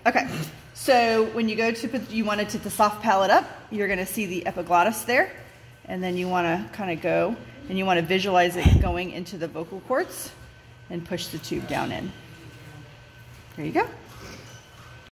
Okay, so when you go to put, you want to tip the soft palate up, you're going to see the epiglottis there, and then you want to kind of go, and you want to visualize it going into the vocal cords and push the tube down in. There you go.